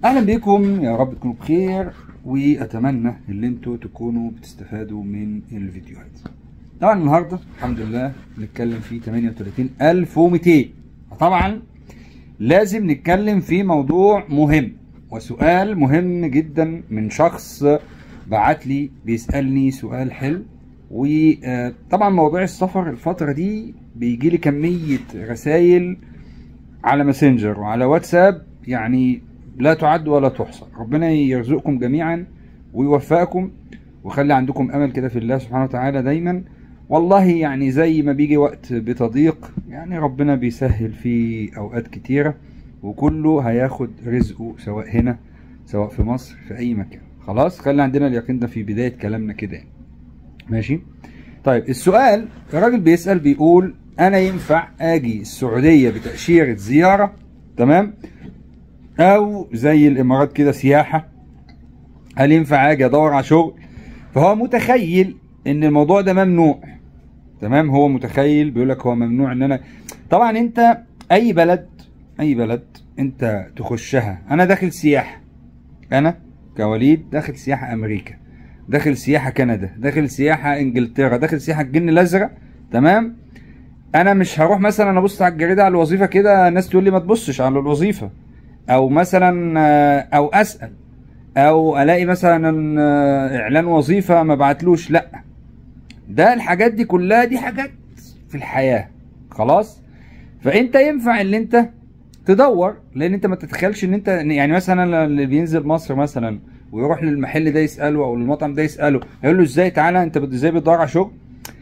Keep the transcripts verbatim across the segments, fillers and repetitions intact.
اهلا بكم، يا رب تكونوا بخير واتمنى ان انتوا تكونوا بتستفادوا من الفيديوهات. طبعا النهارده الحمد لله بنتكلم في ثمانية وثلاثين ألف ومئتين. طبعا لازم نتكلم في موضوع مهم وسؤال مهم جدا من شخص بعت لي بيسالني سؤال حلو. وطبعا موضوع السفر الفتره دي بيجي لي كميه رسائل على ماسنجر وعلى واتساب يعني لا تعد ولا تحصى. ربنا يرزقكم جميعا ويوفقكم ويخلي عندكم امل كده في الله سبحانه وتعالى دايما. والله يعني زي ما بيجي وقت بتضيق يعني ربنا بيسهل في اوقات كتيرة، وكله هياخد رزقه سواء هنا سواء في مصر في اي مكان. خلاص خلي عندنا اليقين ده في بداية كلامنا كده يعني. ماشي. طيب السؤال، الراجل بيسأل بيقول انا ينفع اجي السعودية بتأشيرة زيارة تمام او زي الامارات كده سياحة؟ هل ينفع اجي ادور على شغل؟ فهو متخيل ان الموضوع ده ممنوع. تمام، هو متخيل بيقول لك هو ممنوع ان انا. طبعا انت اي بلد اي بلد انت تخشها، انا داخل سياحة، انا كوليد داخل سياحة امريكا، داخل سياحة كندا، داخل سياحة انجلترا، داخل سياحة الجن الازرق. تمام، انا مش هروح مثلا ابص على الجريدة على الوظيفة كده الناس تقول لي ما تبصش على الوظيفة، او مثلا او اسال او الاقي مثلا اعلان وظيفه ما بعتلوش. لا، ده الحاجات دي كلها دي حاجات في الحياه. خلاص، فانت ينفع ان انت تدور، لان انت ما تتخيلش ان انت يعني مثلا اللي بينزل مصر مثلا ويروح للمحل ده يساله او المطعم ده يساله يقول له ازاي تعالى انت ازاي بتدور على شغل.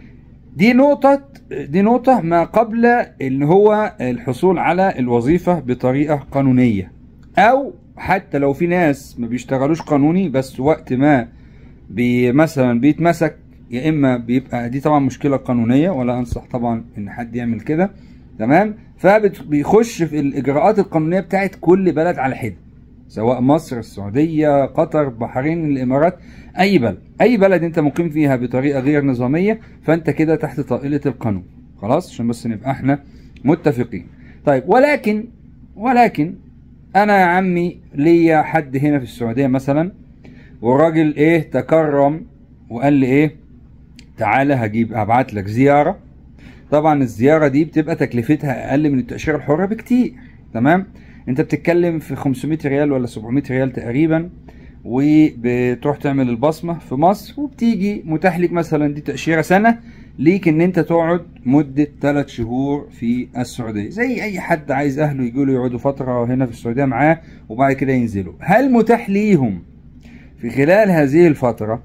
دي نقطة دي نقطة ما قبل ان هو الحصول على الوظيفة بطريقة قانونية، او حتى لو في ناس ما بيشتغلوش قانوني بس وقت ما بي مثلا بيتمسك، يا اما بيبقى دي طبعا مشكلة قانونية ولا انصح طبعا ان حد يعمل كده. تمام، فبيخش في الاجراءات القانونية بتاعت كل بلد على حدة، سواء مصر، السعودية، قطر، بحرين، الامارات، اي بلد اي بلد انت مقيم فيها بطريقة غير نظامية فانت كده تحت طائلة القانون. خلاص، عشان بس نبقى احنا متفقين. طيب ولكن ولكن انا يا عمي ليا حد هنا في السعودية مثلا، والراجل ايه تكرم وقال لي ايه تعالى هجيب هبعت لك زيارة. طبعا الزيارة دي بتبقى تكلفتها اقل من التأشيرة الحرة بكتير. تمام، انت بتتكلم في خمسمائة ريال ولا سبعمائة ريال تقريبا، وبتروح تعمل البصمة في مصر وبتيجي متاح لك مثلا دي تأشيرة سنة ليك ان انت تقعد مدة ثلاث شهور في السعودية، زي اي حد عايز اهله يجوا يقعدوا فترة هنا في السعودية معاه وبعد كده ينزلوا. هل متاح ليهم في خلال هذه الفترة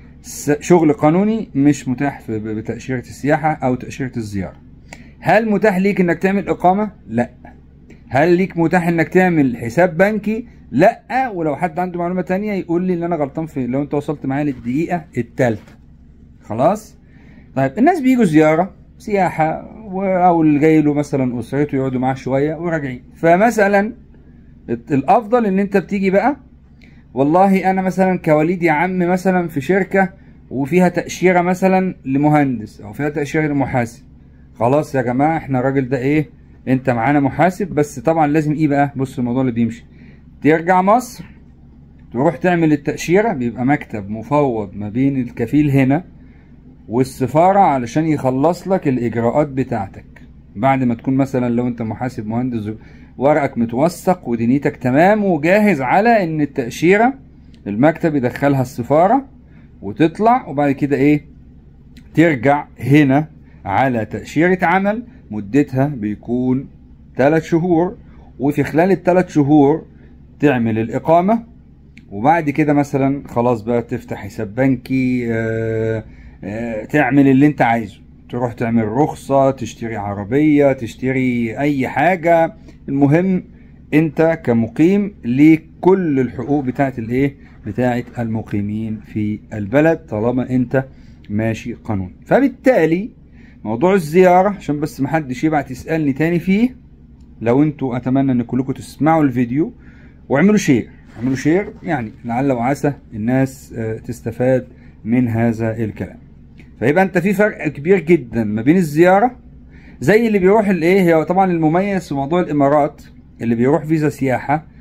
شغل قانوني؟ مش متاح بتأشيرة السياحة او تأشيرة الزيارة. هل متاح ليك انك تعمل اقامة؟ لا. هل ليك متاح انك تعمل حساب بنكي؟ لا. ولو حد عنده معلومة تانية يقول لي ان انا غلطان في لو انت وصلت معايا للدقيقة التالتة. خلاص. طيب الناس بيجوا زيارة سياحة او اللي جاي له مثلا اسرته يقعدوا معاه شوية وراجعين. فمثلا الافضل ان انت بتيجي بقى والله انا مثلا كوليد يا عم مثلا في شركة وفيها تأشيرة مثلا لمهندس او فيها تأشيرة لمحاسب. خلاص يا جماعة احنا الراجل ده ايه انت معانا محاسب، بس طبعا لازم ايه بقى، بص الموضوع اللي بيمشي ترجع مصر تروح تعمل التأشيرة، بيبقى مكتب مفوض ما بين الكفيل هنا والسفارة علشان يخلص لك الإجراءات بتاعتك. بعد ما تكون مثلا لو أنت محاسب مهندس ورقك متوثق ودنيتك تمام وجاهز على إن التأشيرة المكتب يدخلها السفارة وتطلع، وبعد كده إيه ترجع هنا على تأشيرة عمل مدتها بيكون ثلاث شهور، وفي خلال الثلاث شهور تعمل الإقامة، وبعد كده مثلا خلاص بقى تفتح حساب بنكي، آآ آآ تعمل اللي انت عايزه، تروح تعمل رخصة، تشتري عربية، تشتري اي حاجة. المهم انت كمقيم ليك كل الحقوق بتاعت الايه بتاعت المقيمين في البلد طالما انت ماشي قانون. فبالتالي موضوع الزيارة عشان بس محدش يبعت يسألني تاني فيه، لو انتوا اتمنى ان كلكم تسمعوا الفيديو واعملوا شير اعملوا شير يعني لعل وعسى الناس تستفاد من هذا الكلام. فيبقى انت في فرق كبير جدا ما بين الزيارة زي اللي بيروح الايه، هي طبعا المميز في موضوع الامارات اللي بيروح فيزا سياحة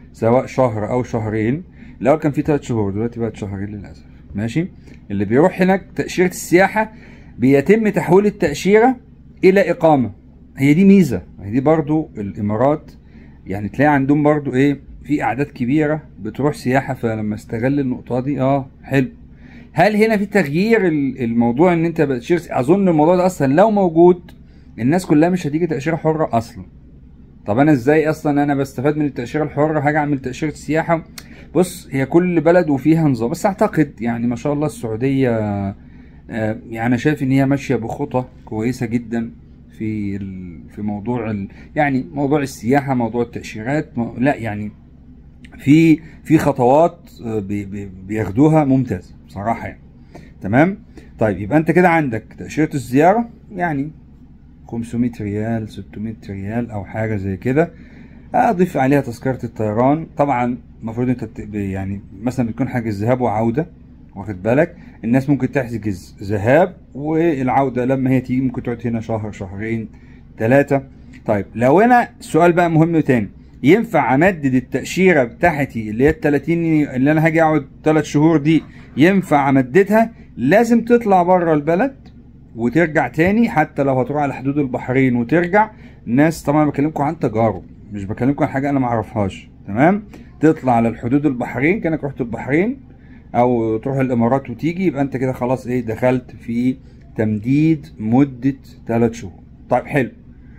سواء شهر او شهرين. الاول كان في ثلاث شهور، دلوقتي بقت شهرين للاسف. ماشي. اللي بيروح هناك تاشيره السياحه بيتم تحويل التاشيره الى اقامه. هي دي ميزه، هي دي برضو الامارات يعني تلاقي عندهم برضو ايه، في اعداد كبيره بتروح سياحه، فلما استغل النقطه دي اه حلو. هل هنا في تغيير الموضوع ان انت بتاشيره؟ اظن الموضوع ده اصلا لو موجود الناس كلها مش هتيجي تاشيره حره اصلا. طب انا ازاي اصلا انا بستفاد من التاشيره الحره هاجي اعمل تاشيره سياحه؟ بص، هي كل بلد وفيها نظام، بس اعتقد يعني ما شاء الله السعوديه آه يعني انا شايف ان هي ماشيه بخطى كويسه جدا في في موضوع ال يعني موضوع السياحه، موضوع التاشيرات، لا يعني في في خطوات بي بي بياخدوها ممتازه بصراحه يعني. تمام. طيب يبقى انت كده عندك تاشيره الزياره يعني خمسمية ريال ستمية ريال او حاجه زي كده، اضيف عليها تذكره الطيران. طبعا المفروض انت يعني مثلا بتكون حاجز ذهاب وعوده، واخد بالك؟ الناس ممكن تحجز ذهاب والعوده لما هي تيجي ممكن تقعد هنا شهر شهرين ثلاثه. طيب لو انا السؤال بقى مهم تاني، ينفع امدد التاشيره بتاعتي اللي هي ال ثلاثين اللي انا هاجي اقعد ثلاث شهور دي، ينفع امددها؟ لازم تطلع بره البلد وترجع تاني، حتى لو هتروح على حدود البحرين وترجع. الناس طبعا بكلمكم عن تجارب، مش بكلمكم عن حاجه انا ما اعرفهاش. تمام. تطلع على الحدود البحرين كانك رحت البحرين، او تروح الامارات وتيجي، يبقى انت كده خلاص ايه، دخلت في تمديد مده ثلاث شهور. طيب حلو.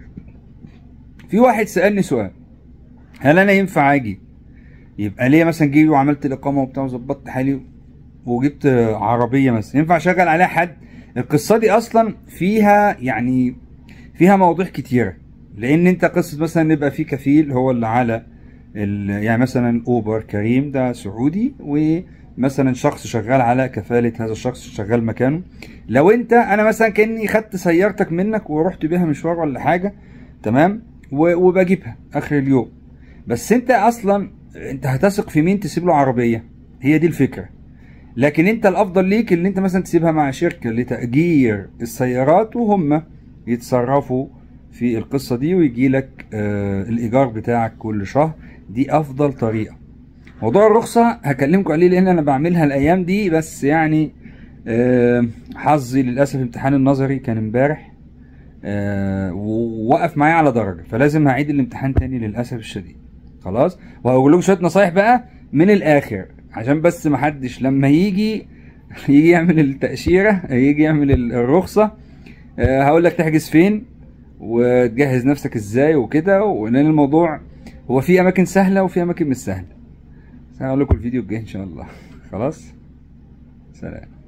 في واحد سالني سؤال، هل انا ينفع اجي يبقى ليه مثلا جيت وعملت الاقامه وبتاع وظبطت حالي وجبت عربيه مثلا، ينفع اشغل عليها حد؟ القصه دي اصلا فيها يعني فيها مواضيع كتيره، لان انت قصه مثلا يبقى في كفيل هو اللي على يعني مثلا اوبر كريم ده سعودي، ومثلا شخص شغال على كفاله هذا الشخص شغال مكانه. لو انت انا مثلا كاني خدت سيارتك منك ورحت بيها مشوار ولا حاجه، تمام، وبجيبها اخر اليوم، بس انت اصلا انت هتثق في مين تسيب له عربيه؟ هي دي الفكره. لكن انت الافضل ليك ان انت مثلا تسيبها مع شركه لتاجير السيارات وهم يتصرفوا في القصه دي، ويجي لك آه الايجار بتاعك كل شهر. دي افضل طريقه. موضوع الرخصه هكلمكم عليه لان انا بعملها الايام دي، بس يعني آه حظي للاسف امتحان النظري كان امبارح آه ووقف معايا على درجه، فلازم هعيد الامتحان تاني للاسف الشديد. خلاص. وهقول لكم شويه نصايح بقى من الاخر، عشان بس محدش لما يجي يجي يعمل التاشيره يجي يعمل الرخصه أه هقول لك تحجز فين وتجهز نفسك ازاي وكده، وان الموضوع هو في اماكن سهله وفي اماكن مش سهله. هقول لكم الفيديو الجاي ان شاء الله. خلاص، سلام.